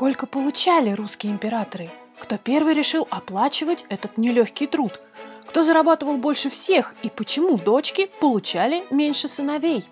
Сколько получали русские императоры? Кто первый решил оплачивать этот нелегкий труд? Кто зарабатывал больше всех и почему дочки получали меньше сыновей?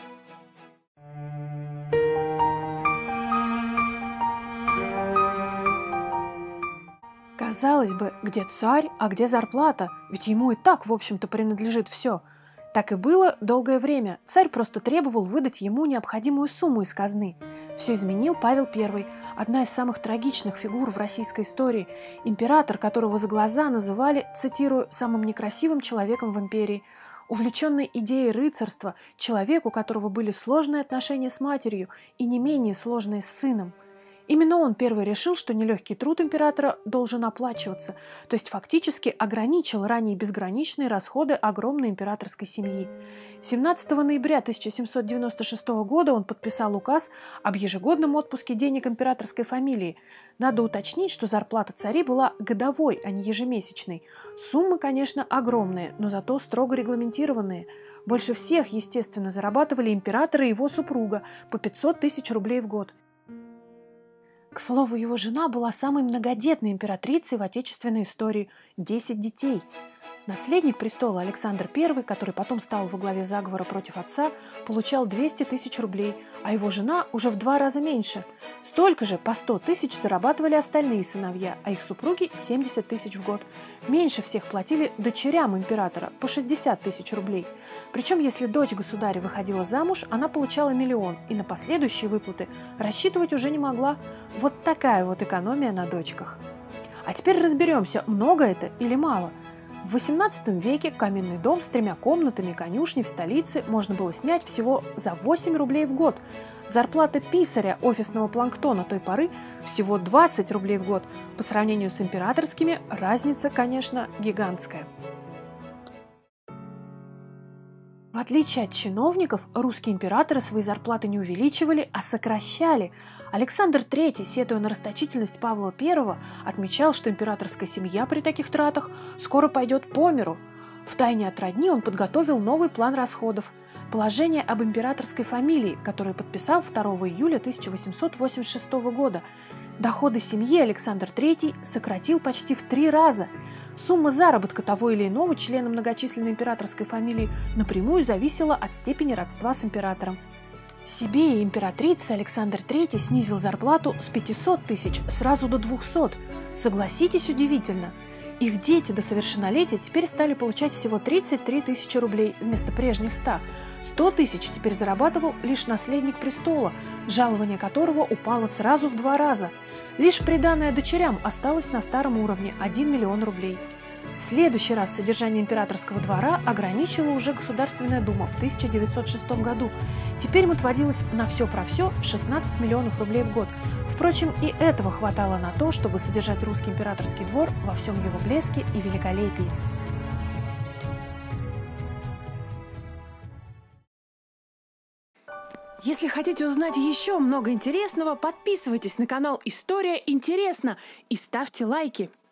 Казалось бы, где царь, а где зарплата? Ведь ему и так, в общем-то, принадлежит все. Так и было долгое время. Царь просто требовал выдать ему необходимую сумму из казны. Все изменил Павел I, одна из самых трагичных фигур в российской истории, император, которого за глаза называли, цитирую, «самым некрасивым человеком в империи», увлеченный идеей рыцарства, человек, у которого были сложные отношения с матерью и не менее сложные с сыном. Именно он первый решил, что нелегкий труд императора должен оплачиваться, то есть фактически ограничил ранее безграничные расходы огромной императорской семьи. 17 ноября 1796 года он подписал указ об ежегодном отпуске денег императорской фамилии. Надо уточнить, что зарплата царей была годовой, а не ежемесячной. Суммы, конечно, огромные, но зато строго регламентированные. Больше всех, естественно, зарабатывали император и его супруга по 500 тысяч рублей в год. К слову, его жена была самой многодетной императрицей в отечественной истории – 10 детей. Наследник престола Александр I, который потом стал во главе заговора против отца, получал 200 тысяч рублей, а его жена уже в 2 раза меньше. Столько же, по 100 тысяч, зарабатывали остальные сыновья, а их супруги – 70 тысяч в год. Меньше всех платили дочерям императора – по 60 тысяч рублей. Причем, если дочь государя выходила замуж, она получала 1 миллион, и на последующие выплаты рассчитывать уже не могла. Вот такая вот экономия на дочках. А теперь разберемся, много это или мало. В XVIII веке каменный дом с 3 комнатами и конюшней в столице можно было снять всего за 8 рублей в год. Зарплата писаря офисного планктона той поры всего 20 рублей в год. По сравнению с императорскими разница, конечно, гигантская. В отличие от чиновников, русские императоры свои зарплаты не увеличивали, а сокращали. Александр III, сетуя на расточительность Павла I, отмечал, что императорская семья при таких тратах скоро пойдет по миру. Втайне от родни он подготовил новый план расходов. Положение об императорской фамилии, которое подписал 2 июля 1886 года. Доходы семьи Александр III сократил почти в 3 раза. Сумма заработка того или иного члена многочисленной императорской фамилии напрямую зависела от степени родства с императором. Себе и императрице Александр III снизил зарплату с 500 тысяч сразу до 200. Согласитесь, удивительно. Их дети до совершеннолетия теперь стали получать всего 33 тысячи рублей вместо прежних 100. 100 тысяч теперь зарабатывал лишь наследник престола, жалование которого упало сразу в 2 раза. Лишь приданое дочерям осталось на старом уровне – 1 миллион рублей. В следующий раз содержание императорского двора ограничила уже Государственная дума в 1906 году. Теперь им отводилось на все про все 16 миллионов рублей в год. Впрочем, и этого хватало на то, чтобы содержать русский императорский двор во всем его блеске и великолепии. Если хотите узнать еще много интересного, подписывайтесь на канал «История интересна» и ставьте лайки.